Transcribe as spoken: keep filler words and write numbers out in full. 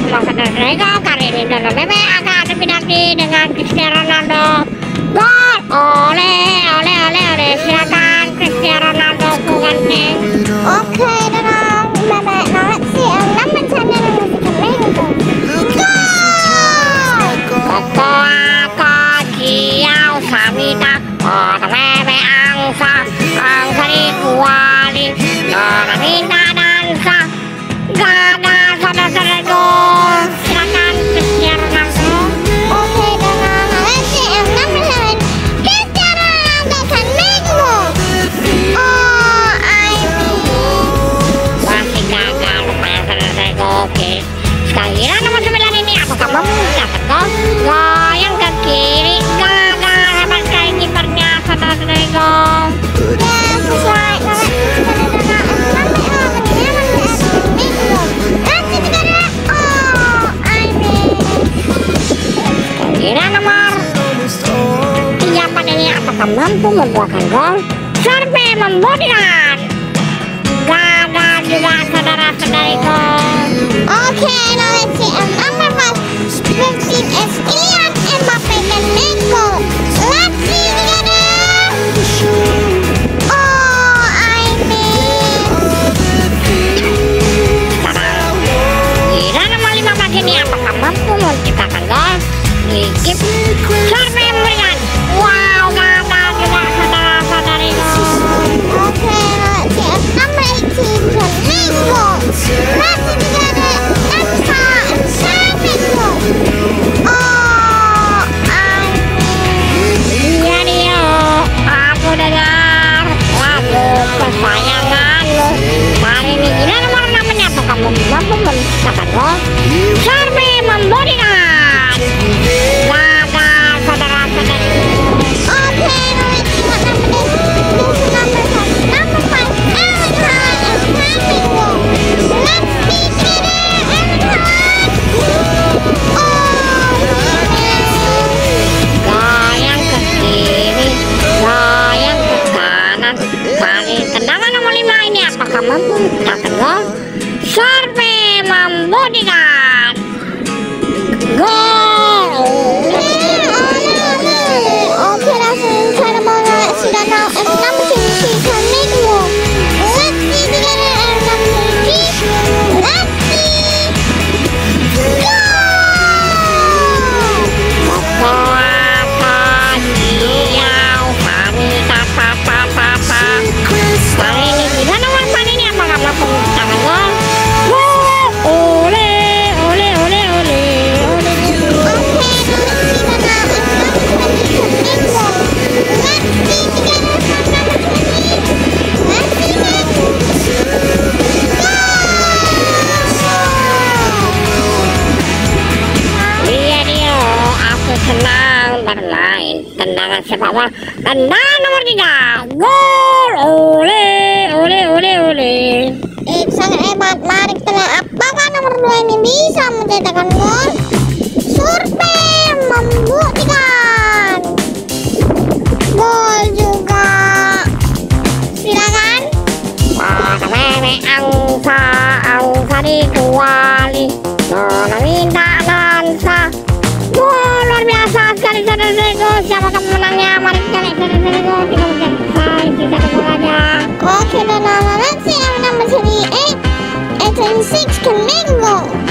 Bersama saudara Ego. Kali ini Dono Bebe akan adu penalti dengan Cristiano Ronaldo. Gol! Oleh, oleh, oleh, oleh. Silakan Cristiano Ronaldo pengganti. Oke, Dono Bebe. Now let's see our number channel and music and Kokoa Kojiau Samita Dono Bebe angsa angsa di kuali Dono Minta dansa Gada saudara Ego. Silakan Cristiano Ronaldo. Oke, Dono. Now let's see our number seven. Cristiano Ronaldo can make more. Oh, I Masih gagal lumayan saudara Ego. Oke, sekali lagi nomor sembilan ini apakah memungkinkan gol? Goyang ke kiri, gagal hebat sekali kipernya saudara Ego. Yes, that's right. Now let's see Dono. Number eleven. Never let us make more. Let's see together. Oh, I Kira nomor tiga empat ini apakah mampu membuahkan gol? Serve membodikan, gagal juga saudara-saudara Ego. Okay, now let's see our number five. fifteen is Kylian Mbappe can make goal. Let's see together. Oh, I missed. Kira nomor lima belas ini apakah mampu menciptakan gol? Gigit, serve memberikan, wow, gagal juga saudara-saudara Ego. Okay, now let's see our number eighteen can make goal. Let's see together. Let's try and can make goal. Oh, I missed. Iya Dio, aku dengar lagu kesayanganmu. Kali ini gila nomor enam ini apakah mampu menciptakan gol? Serve membodikan, gagal saudara-saudara. Okay, now let's see what number is. This is number five. Number five, Erling Haaland and can make goal. Let's see together. Erling Haaland. Oh, Goyang ke kiri, goyang ke kanan. Kali tendangan nomor lima ini apakah mampu menciptakan gol? Serve membodikan, gol. okay, that's incredible. Now let's see that now. And number twenty-three can make more. Let's see together. And number twenty-three. Let's see. Goal! Kokoa Kojiau Samita pa pa pa pa. Kali ini gila nomor empat ini apakah mampu menciptakan gol? Gol! Ole, ole, ole, ole, ole. Okay, now let's see that now. And number twenty can make more. Let's see together. And number twenty. Let's see again. Iya Dio, aku senang bermain tendangan sepak bola. Tendangan nomor tiga, gol! Ole, ole, ole, ole. Eh, sangat hebat. Mari kita lihat apakah nomor dua ini bisa mencetakkan gol. Survei membuktikan gol juga. Silakan. Dono Bebe angsa, angsa di kuali. Dono minta dansa. Gol luar biasa sekali saudara Ego. Siapakah pemenangnya? Mari kita lihat saudara Ego. Kita lihat selesai sisa gol aja. Okay, then now let's see our number twenty-eight. And twenty-six can make goal.